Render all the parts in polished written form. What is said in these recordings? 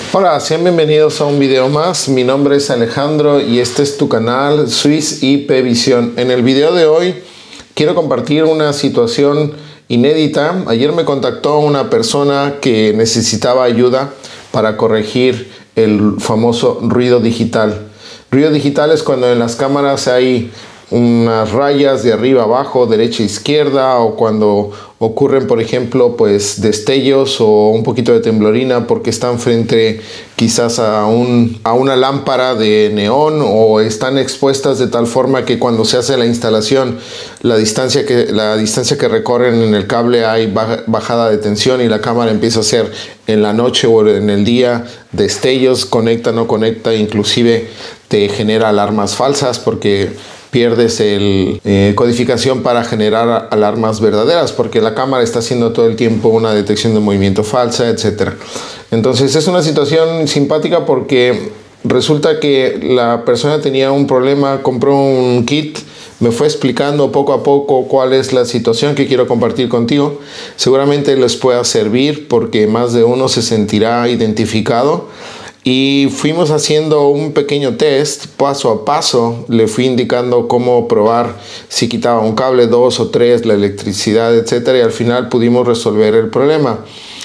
Hola, sean bienvenidos a un video más. Mi nombre es Alejandro y este es tu canal Swiss IP Visión. En el video de hoy quiero compartir una situación inédita. Ayer me contactó una persona que necesitaba ayuda para corregir el famoso ruido digital. Ruido digital es cuando en las cámaras hay unas rayas de arriba abajo, derecha izquierda, o cuando ocurren, por ejemplo, pues destellos o un poquito de temblorina porque están frente quizás a una lámpara de neón, o están expuestas de tal forma que cuando se hace la instalación la distancia que recorren en el cable hay bajada de tensión y la cámara empieza a hacer en la noche o en el día destellos, conecta, no conecta, inclusive te genera alarmas falsas porque pierdes el codificación para generar alarmas verdaderas, porque la cámara está haciendo todo el tiempo una detección de movimiento falsa, etc. Entonces es una situación simpática porque resulta que la persona tenía un problema, compró un kit, me fue explicando poco a poco cuál es la situación que quiero compartir contigo. Seguramente les pueda servir porque más de uno se sentirá identificado. Y fuimos haciendo un pequeño test, paso a paso. Le fui indicando cómo probar si quitaba un cable, 2 o 3, la electricidad, etc. Y al final pudimos resolver el problema.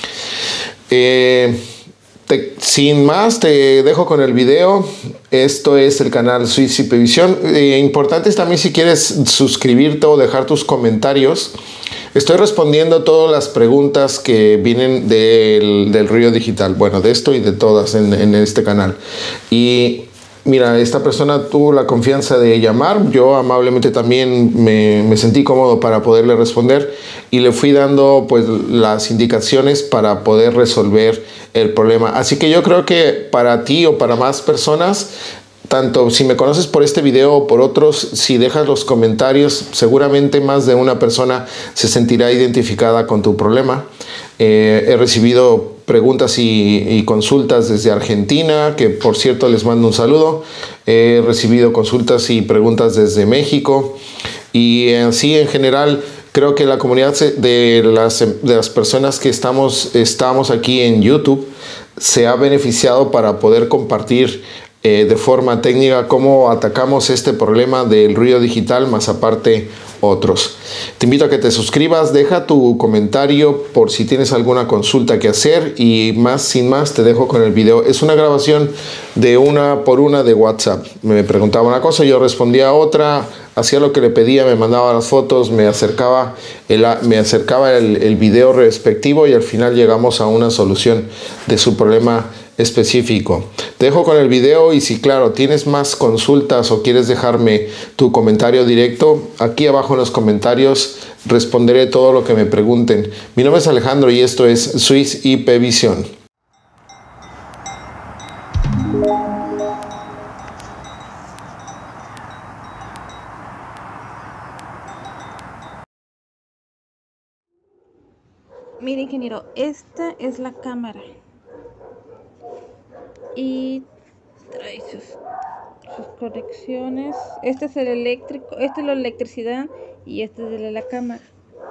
Sin más, te dejo con el video. Esto es el canal Swiss IP Visión. Importante es también, si quieres suscribirte o dejar tus comentarios. Estoy respondiendo todas las preguntas que vienen del ruido digital. Bueno, de esto y de todas en este canal. Y mira, esta persona tuvo la confianza de llamar. Yo amablemente también me sentí cómodo para poderle responder. Y le fui dando pues las indicaciones para poder resolver el problema. Así que yo creo que para ti o para más personas, tanto si me conoces por este video o por otros, si dejas los comentarios, seguramente más de una persona se sentirá identificada con tu problema. He recibido preguntas y consultas desde Argentina, que por cierto les mando un saludo. He recibido consultas y preguntas desde México. Y así en general, creo que la comunidad de las personas que estamos aquí en YouTube se ha beneficiado para poder compartir de forma técnica cómo atacamos este problema del ruido digital, más aparte otros. Te invito a que te suscribas, deja tu comentario por si tienes alguna consulta que hacer, y sin más te dejo con el video. Es una grabación de una por una de WhatsApp. Me preguntaba una cosa, yo respondía a otra, hacía lo que le pedía, me mandaba las fotos, me acercaba el video respectivo y al final llegamos a una solución de su problema específico. Te dejo con el video, y si claro tienes más consultas o quieres dejarme tu comentario directo, aquí abajo en los comentarios responderé todo lo que me pregunten. Mi nombre es Alejandro y esto es Swiss IP Visión. Mire, ingeniero, esta es la cámara y trae sus conexiones. Este es el eléctrico, este es la electricidad y este es de la cámara.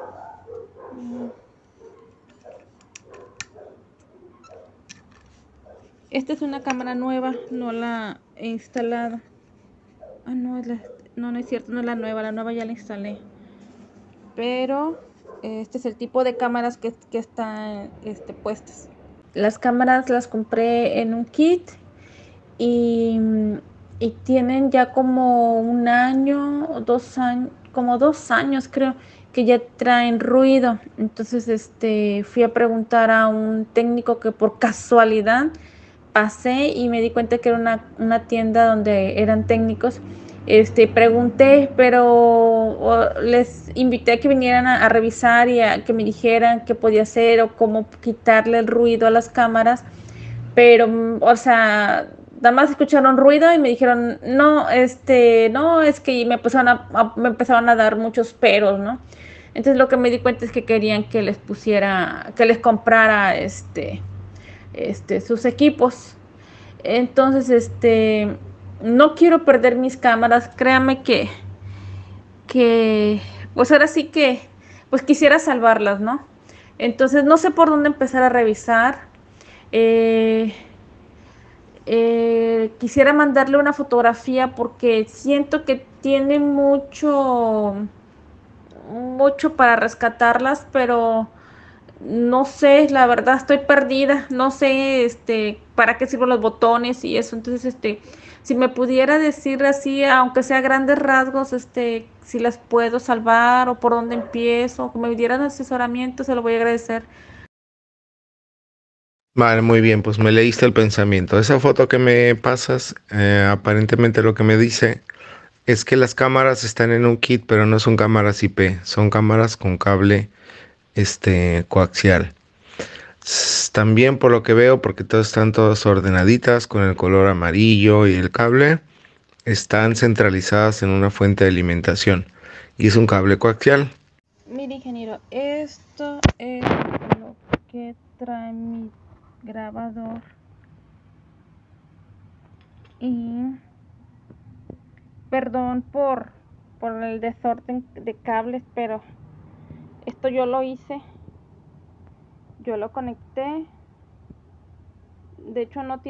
Esta es una cámara nueva, no la he instalado. Ah, no, no es cierto, no es la nueva ya la instalé. Pero este es el tipo de cámaras que están puestas. Las cámaras las compré en un kit y tienen ya como un año o 2 años, como 2 años creo, que ya traen ruido. Entonces fui a preguntar a un técnico que por casualidad pasé y me di cuenta que era una tienda donde eran técnicos. Pregunté, pero les invité a que vinieran a revisar y a que me dijeran qué podía hacer o cómo quitarle el ruido a las cámaras. Pero, o sea, nada más escucharon ruido y me dijeron, no, no, es que me empezaron a dar muchos peros, ¿no? Entonces lo que me di cuenta es que querían que les comprara sus equipos. Entonces, no quiero perder mis cámaras. Créame que pues ahora sí que, pues quisiera salvarlas, ¿no? Entonces no sé por dónde empezar a revisar. quisiera mandarle una fotografía porque siento que tiene mucho para rescatarlas, pero no sé, la verdad estoy perdida, no sé para qué sirven los botones y eso. Entonces si me pudiera decir así, aunque sea a grandes rasgos, si las puedo salvar o por dónde empiezo, que me dieran asesoramiento, se lo voy a agradecer. Vale, muy bien, pues me leíste el pensamiento. Esa foto que me pasas, aparentemente lo que me dice es que las cámaras están en un kit, pero no son cámaras IP, son cámaras con cable coaxial. También por lo que veo, porque están todas ordenaditas con el color amarillo y el cable, están centralizadas en una fuente de alimentación y es un cable coaxial. Mire, ingeniero, esto es lo que trae mi grabador y perdón por el desorden de cables, pero esto yo lo hice, yo lo conecté. De hecho no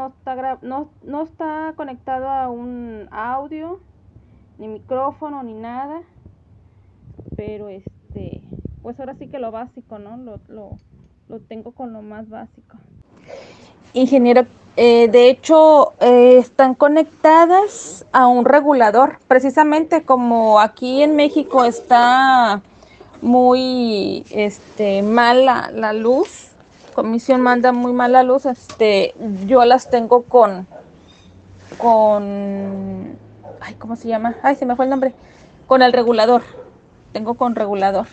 está conectado a un audio, ni micrófono, ni nada, pero pues ahora sí que lo básico, ¿no? Lo tengo con lo más básico. Ingeniero, de hecho están conectadas a un regulador, precisamente como aquí en México está muy mala la luz. Comisión manda muy mala luz, yo las tengo con ay, ¿cómo se llama? Ay, se me fue el nombre. Con el regulador. Tengo con regulador.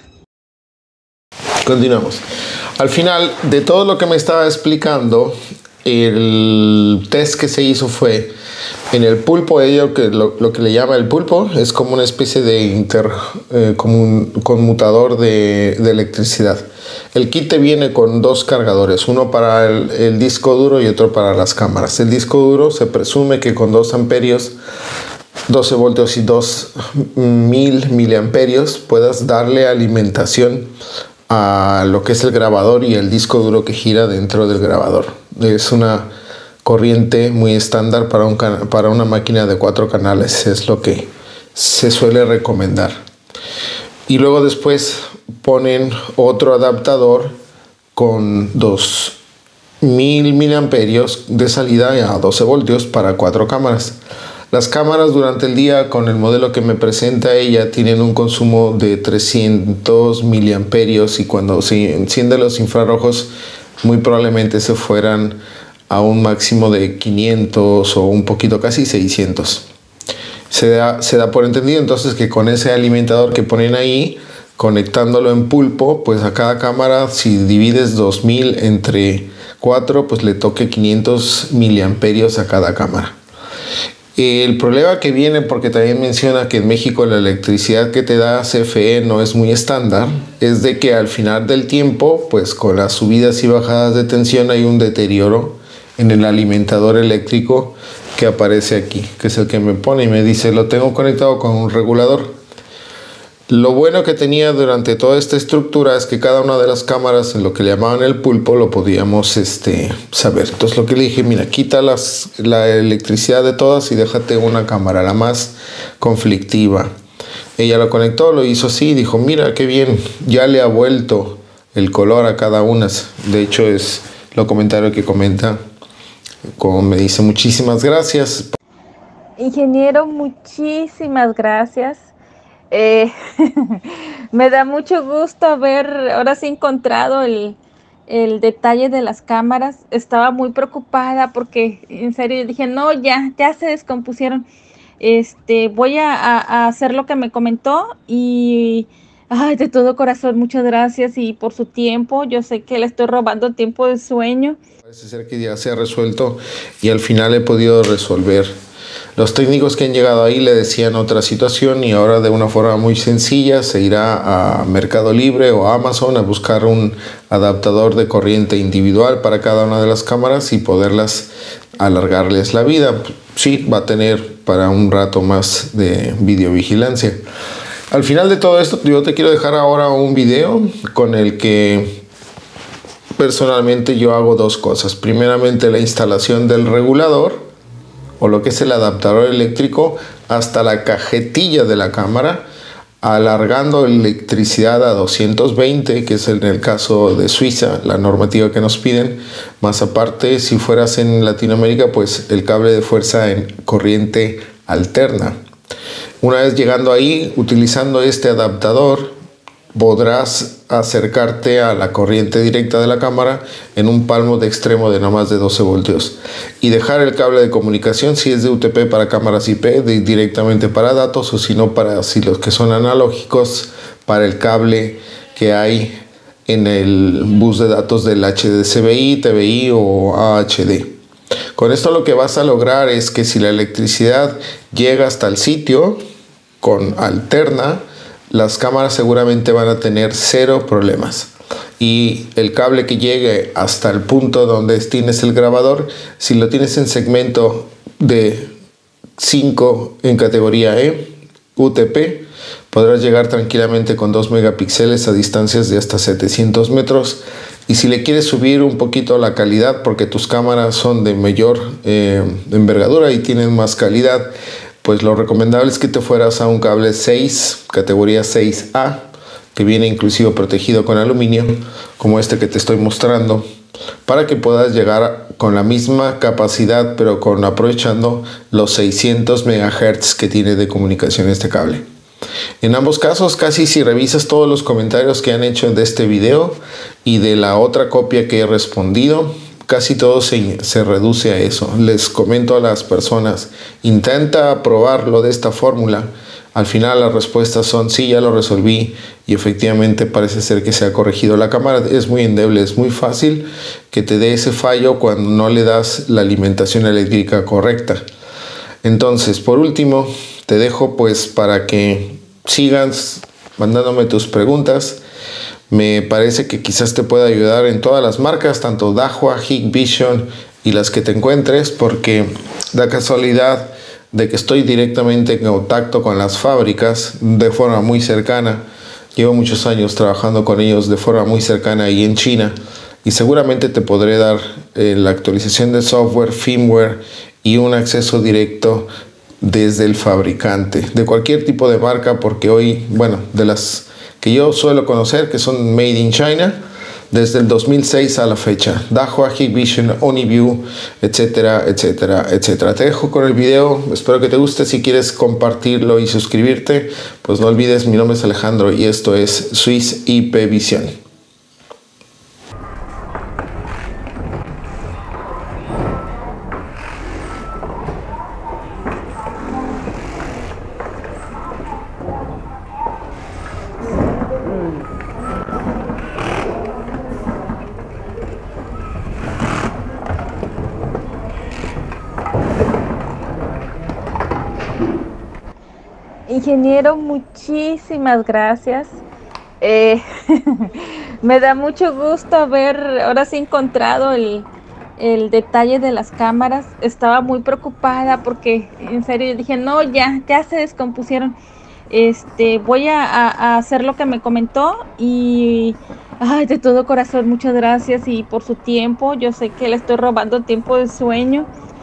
Continuamos. Al final de todo lo que me estaba explicando, el test que se hizo fue en el pulpo. Lo que le llama el pulpo es como una especie de como un conmutador de electricidad. El kit te viene con dos cargadores, uno para el disco duro y otro para las cámaras. El disco duro se presume que con 2 amperios, 12 voltios y 2000 miliamperios puedas darle alimentación a lo que es el grabador y el disco duro que gira dentro del grabador. Es una corriente muy estándar para una máquina de 4 canales, es lo que se suele recomendar. Y luego después ponen otro adaptador con 2000 miliamperios de salida a 12 voltios para 4 cámaras. Las cámaras durante el día, con el modelo que me presenta ella, tienen un consumo de 300 miliamperios y cuando se encienden los infrarrojos muy probablemente se fueran a un máximo de 500 o un poquito, casi 600. Se da por entendido entonces que con ese alimentador que ponen ahí, conectándolo en pulpo, pues a cada cámara, si divides 2000 entre 4, pues le toque 500 miliamperios a cada cámara. El problema que viene, porque también menciona que en México la electricidad que te da CFE no es muy estándar, es de que al final del tiempo, pues con las subidas y bajadas de tensión hay un deterioro en el alimentador eléctrico que aparece aquí, que es el que me pone y me dice, lo tengo conectado con un regulador. Lo bueno que tenía durante toda esta estructura es que cada una de las cámaras, en lo que le llamaban el pulpo, lo podíamos saber. Entonces lo que le dije, mira, quita la electricidad de todas y déjate una cámara, la más conflictiva. Ella lo conectó, lo hizo así y dijo, mira qué bien, ya le ha vuelto el color a cada una. De hecho es lo comentario que comenta, como me dice, muchísimas gracias. Ingeniero, muchísimas gracias. Me da mucho gusto haber ahora sí encontrado el detalle de las cámaras. Estaba muy preocupada porque en serio dije, no, ya se descompusieron. Voy a hacer lo que me comentó y ay, de todo corazón, muchas gracias y por su tiempo. Yo sé que le estoy robando tiempo de sueño. Parece ser que ya se ha resuelto y al final he podido resolver. Los técnicos que han llegado ahí le decían otra situación y ahora de una forma muy sencilla se irá a Mercado Libre o a Amazon a buscar un adaptador de corriente individual para cada una de las cámaras y poderlas alargarles la vida. Sí, va a tener para un rato más de videovigilancia. Al final de todo esto yo te quiero dejar ahora un video con el que personalmente yo hago dos cosas. Primeramente, la instalación del regulador o lo que es el adaptador eléctrico hasta la cajetilla de la cámara, alargando electricidad a 220, que es en el caso de Suiza, la normativa que nos piden. Más aparte, si fueras en Latinoamérica, pues el cable de fuerza en corriente alterna. Una vez llegando ahí, utilizando este adaptador, podrás acercarte a la corriente directa de la cámara en un palmo de extremo de no más de 12 voltios y dejar el cable de comunicación, si es de UTP para cámaras IP, directamente para datos, o si no, para si los que son analógicos, para el cable que hay en el bus de datos del HDCBI, TBI o AHD. Con esto lo que vas a lograr es que si la electricidad llega hasta el sitio con alterna, las cámaras seguramente van a tener cero problemas. Y el cable que llegue hasta el punto donde tienes el grabador, si lo tienes en segmento de 5 en categoría E, UTP, podrás llegar tranquilamente con 2 megapíxeles a distancias de hasta 700 metros. Y si le quieres subir un poquito la calidad, porque tus cámaras son de mayor envergadura y tienen más calidad, pues lo recomendable es que te fueras a un cable 6, categoría 6A, que viene inclusive protegido con aluminio, como este que te estoy mostrando, para que puedas llegar con la misma capacidad, pero aprovechando los 600 MHz que tiene de comunicación este cable. En ambos casos, casi si revisas todos los comentarios que han hecho de este video y de la otra copia que he respondido, casi todo se reduce a eso. Les comento a las personas, intenta probarlo de esta fórmula. Al final las respuestas son sí, ya lo resolví, y efectivamente parece ser que se ha corregido. La cámara es muy endeble, es muy fácil que te dé ese fallo cuando no le das la alimentación eléctrica correcta. Entonces, por último, te dejo pues para que sigas mandándome tus preguntas. Me parece que quizás te pueda ayudar en todas las marcas, tanto Dahua, Hikvision y las que te encuentres, porque da casualidad de que estoy directamente en contacto con las fábricas de forma muy cercana. Llevo muchos años trabajando con ellos de forma muy cercana ahí en China, y seguramente te podré dar la actualización de software, firmware y un acceso directo desde el fabricante de cualquier tipo de marca, porque hoy, bueno, de las que yo suelo conocer, que son made in China, desde el 2006 a la fecha, Dahua, Hikvision, OniView, etcétera, etcétera, etcétera. Te dejo con el video, espero que te guste. Si quieres compartirlo y suscribirte, pues no olvides. Mi nombre es Alejandro y esto es Swiss IP Visión. Ingeniero, muchísimas gracias. Me da mucho gusto haber ahora sí encontrado el detalle de las cámaras. Estaba muy preocupada porque en serio dije, no, ya se descompusieron. Voy a hacer lo que me comentó y ay, de todo corazón, muchas gracias y por su tiempo. Yo sé que le estoy robando tiempo de sueño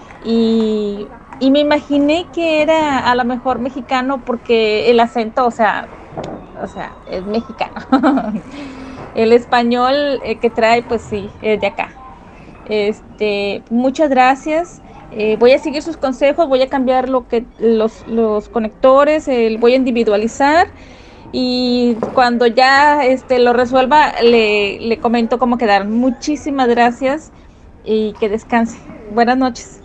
y me imaginé que era a lo mejor mexicano porque el acento, o sea, es mexicano. El español que trae, pues sí, es de acá. Muchas gracias. Voy a seguir sus consejos, voy a cambiar los conectores, voy a individualizar y cuando ya lo resuelva le comento cómo quedaron. Muchísimas gracias y que descanse. Buenas noches.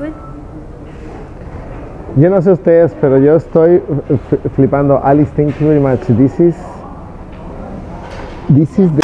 good? Yo no sé ustedes, pero yo estoy flipando. Alice, thank you very much. This is